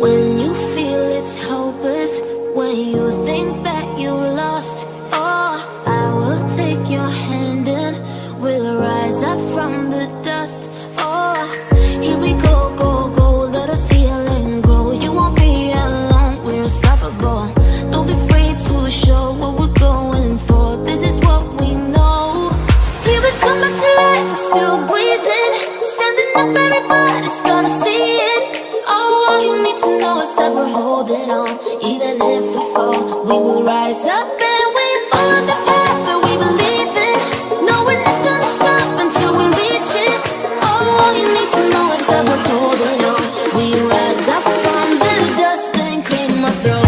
When you feel it's hopeless, when you think that you lost, oh, I will take your hand and we'll rise up from the dust. Oh, here we go, go, go, let us heal and grow. You won't be alone, we're unstoppable. Don't be afraid to show what we're going for. This is what we know. Here we come back to life, we're still breathing. Standing up, everybody's gonna see it. Oh, all you need to know is that we're holding on. Even if we fall, we will rise up and we follow the path that we believe in. No, we're not gonna stop until we reach it. Oh, all you need to know is that we're holding on. We rise up from the dust and clean my throat.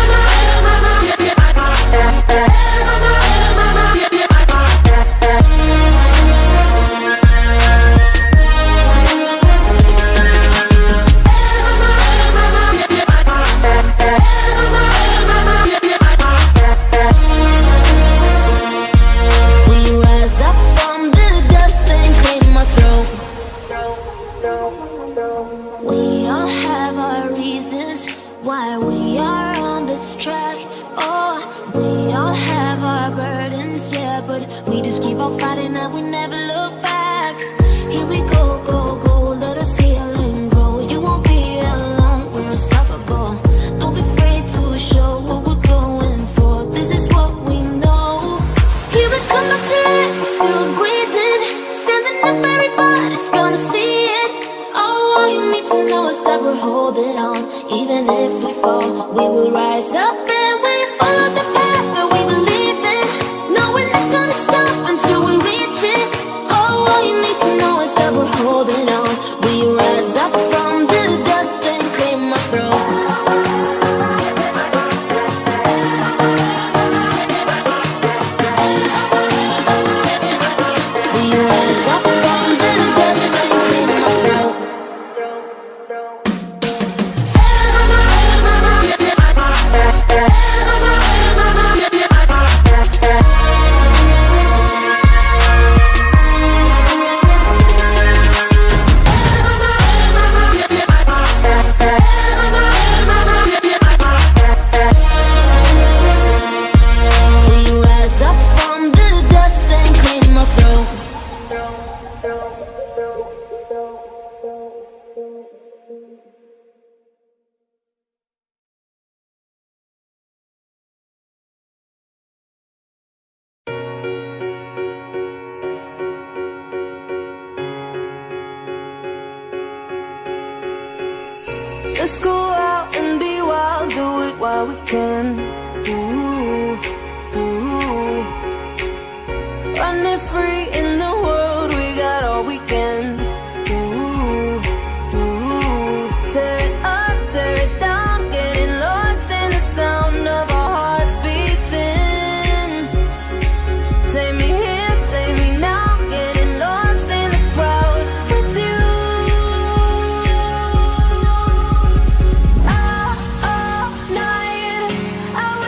We all have our reasons why we are on this track. Oh, we all have our burdens, yeah, but we just keep on fighting and we never look back. Here we go, go, go, let us heal and grow. You won't be alone, we're unstoppable. Don't be afraid to show what we're going for. This is what we know. Here we come back to life, we're still breathing. Standing up, everybody's gonna see it. Oh, all you need to know is that we're holding on. Even if we fall, we will rise up and we follow the path that we believe in. No, we're not gonna stop until we reach it. Oh, all you need to know is that we're holding on. We rise up from the dust and clear my throat. We rise up from the dust and clear my throat. Let's go out and be wild, do it while we can. Ooh, ooh. Running free in the world, we got all we can. Ooh, ooh. Tear it up, tear it down, getting lost in the sound of our hearts beating. Take me here, take me now, getting lost in the crowd with you. All night, I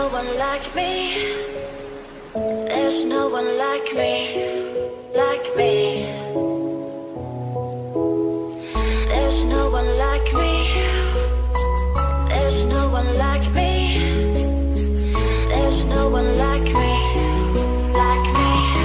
one like me. There's no one like me, like me. There's no one like me. There's no one like me. There's no one like me, like me.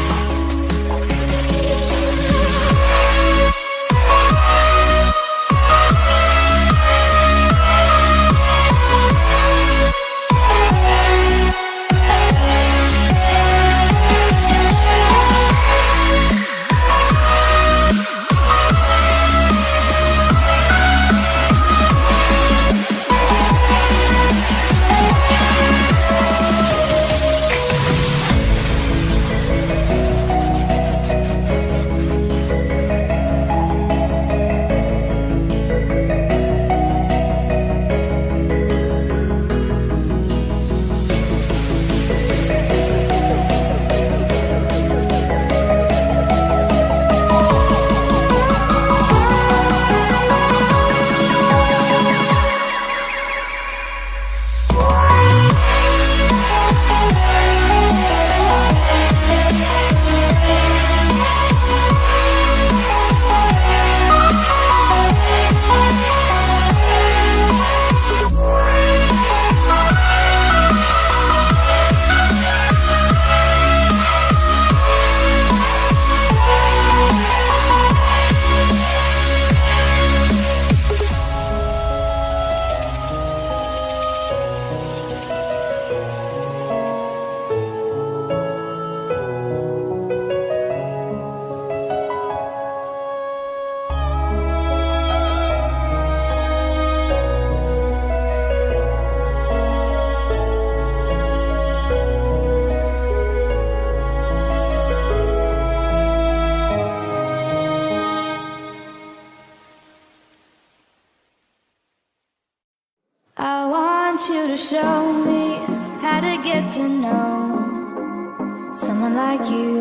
I want you to show me how to get to know someone like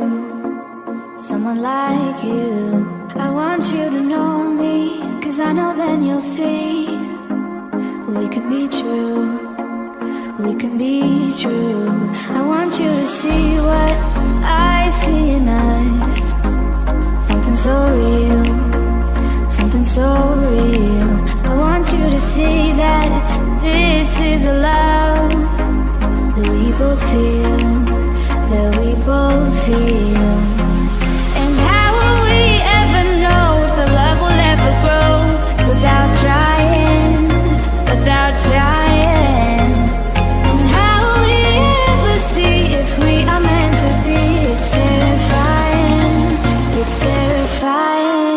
you, someone like you. I want you to know me, 'cause I know then you'll see we could be true, we can be true. I want you to see what I see in us, something so real, something so real. I want you to see that this is a love that we both feel, that we both feel. And how will we ever know if the love will ever grow without trying, without trying? And how will we ever see if we are meant to be? It's terrifying, it's terrifying.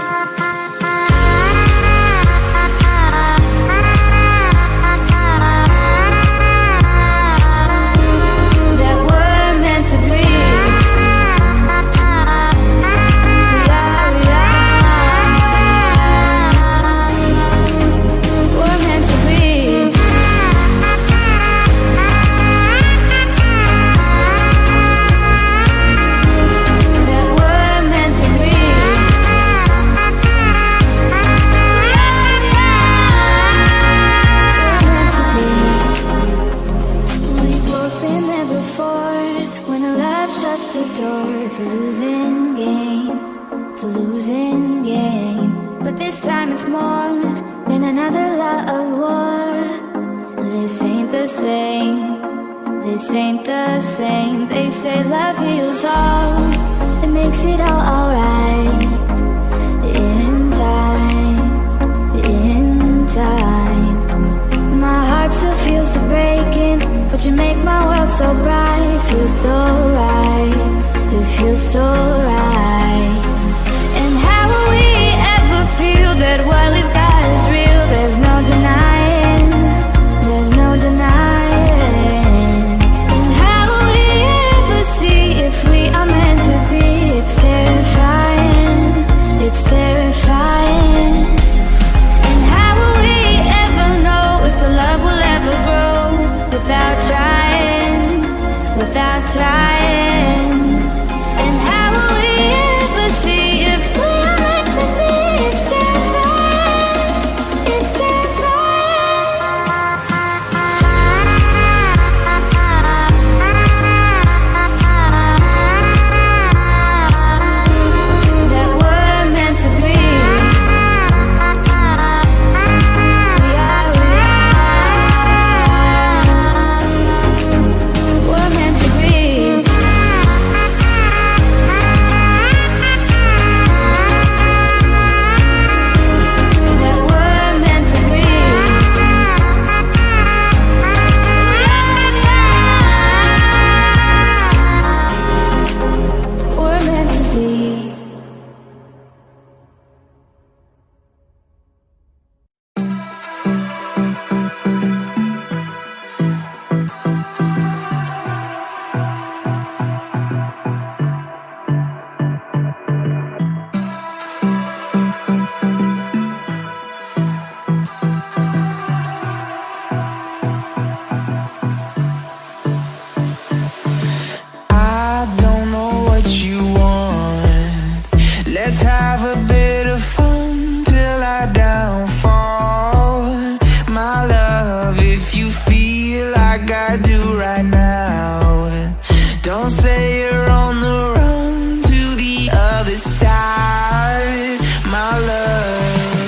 It's a losing game, it's a losing game. But this time it's more than another love of war. This ain't the same, this ain't the same. They say love heals all, it makes it all alright. In time, in time. My heart still feels the breaking, but you make my world so bright. Feels so right, it feels so right. And how will we ever feel that what we've got is real? There's no denying, there's no denying. And how will we ever see if we are meant to be? It's terrifying, it's terrifying. And how will we ever know if the love will ever grow without trying, without trying? And how will we ever see if we are meant to be? It's terrifying, it's terrifying. if you feel like I do right now. Don't say you're on the run to the other side, my love.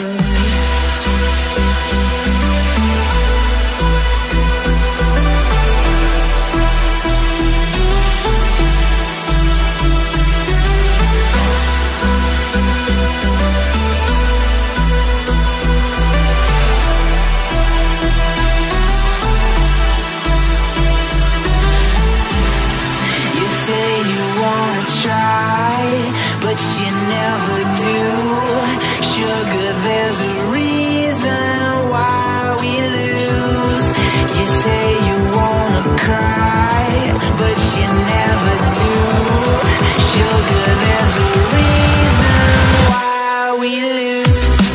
But you never do. Sugar, there's a reason why we lose. You say you wanna cry, but you never do. Sugar, there's a reason why we lose.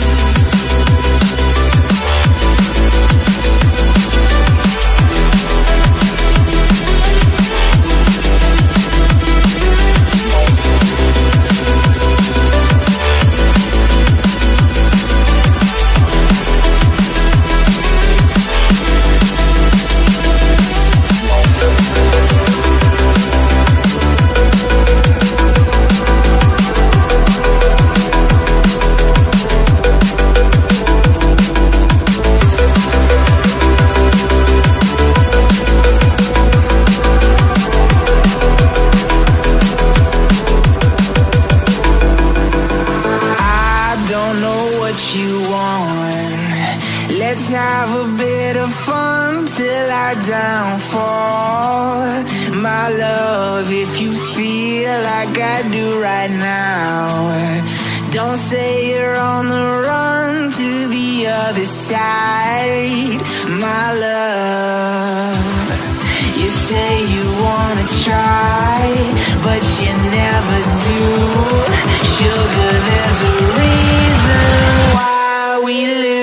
Let's have a bit of fun till I downfall. My love, if you feel like I do right now, don't say you're on the run to the other side, my love. You say you wanna try, but you never do. Sugar, there's a reason why we lose.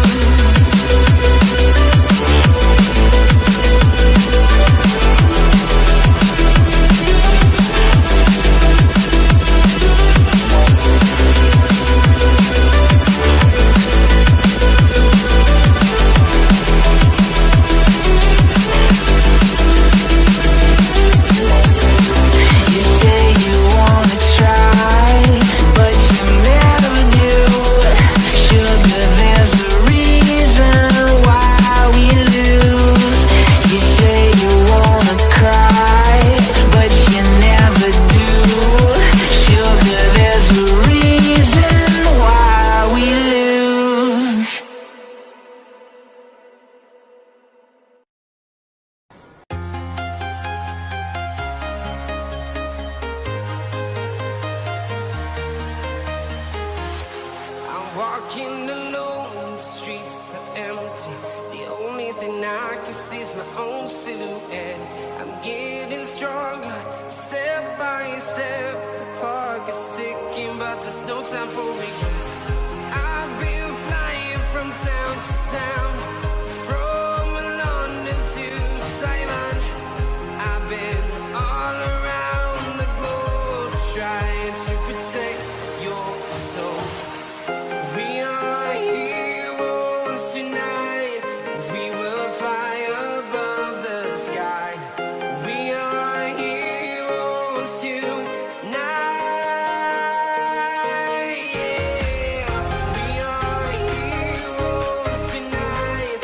Walking alone, the streets are empty. The only thing I can see is my own silhouette. I'm getting stronger, step by step. The clock is ticking, but there's no time for regrets. I've been flying from town to town, from London to Taiwan. I've been all around the globe, trying to protect your soul. We are heroes tonight. We will fly above the sky. We are heroes tonight. Yeah. We are heroes tonight.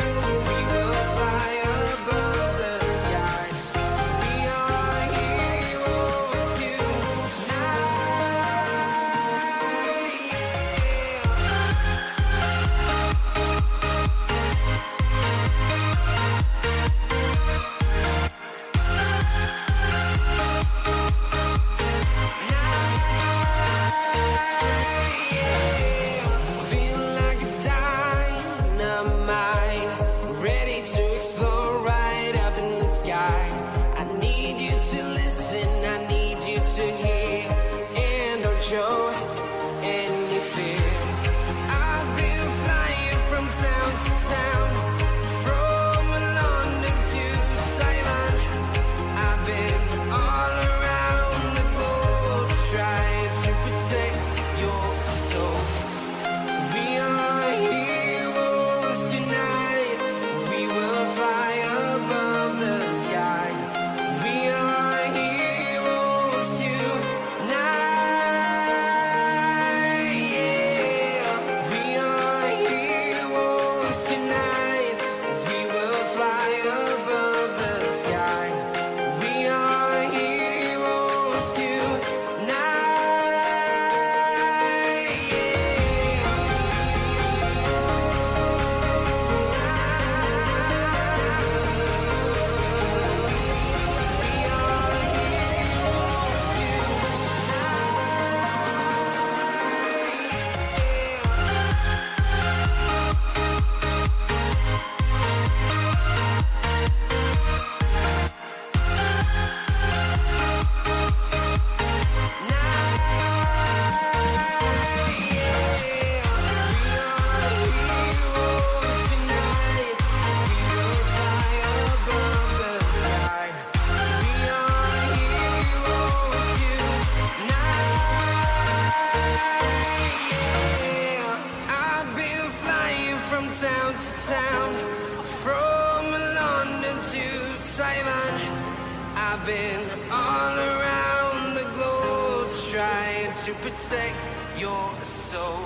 Simon. I've been all around the globe trying to protect your soul.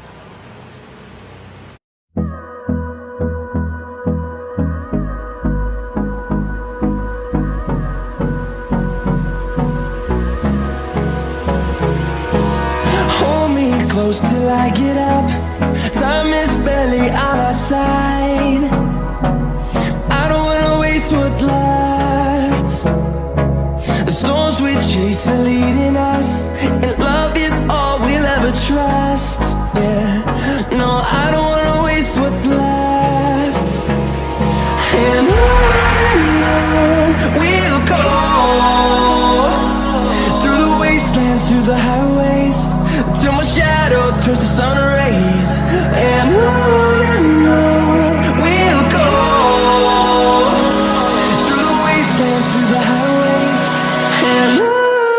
Hold me close till I get up. Time is barely on our side. I don't wanna waste what's left. The storms we chase are leading us, and love is all we'll ever trust. Yeah, no, I don't wanna waste what's left. And on we'll go, through the wastelands, through the highways, till my shadow turns to sun rays. And on we'll go, through the wastelands, through the highways, and on we'll go.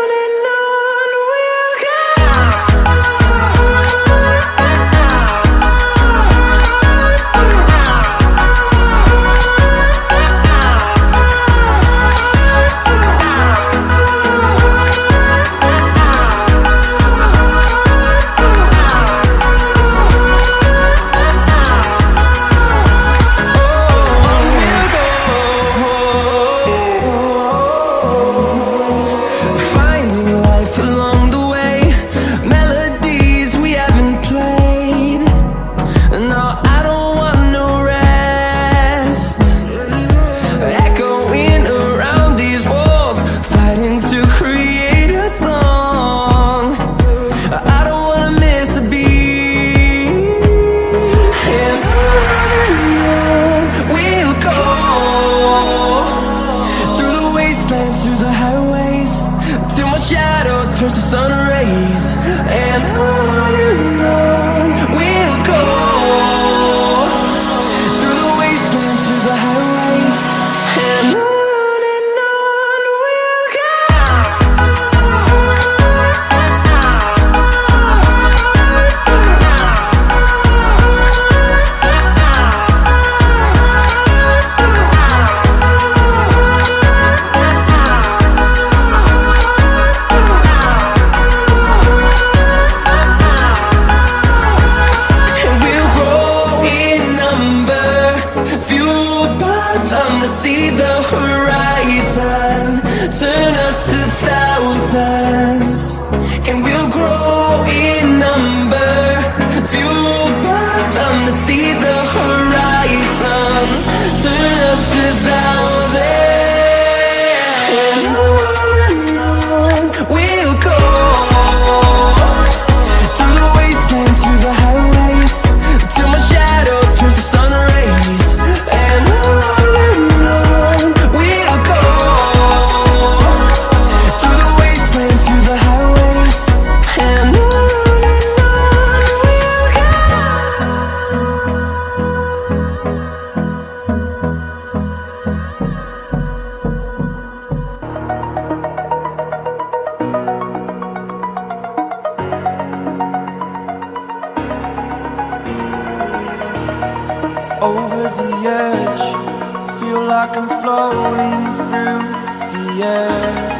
Through the highways, till my shadow turns to sun rays. And on we'll go, through the wastelands, through the highways, and on we'll go. See the horizon, turn us to thousands, and we'll grow in number, fueled by them to see the horizon, turn us to thousands, and on we'll go, through the wastelands, through the highways, till my shadow turns to sun rays. And over the edge, feel like I'm floating through the air.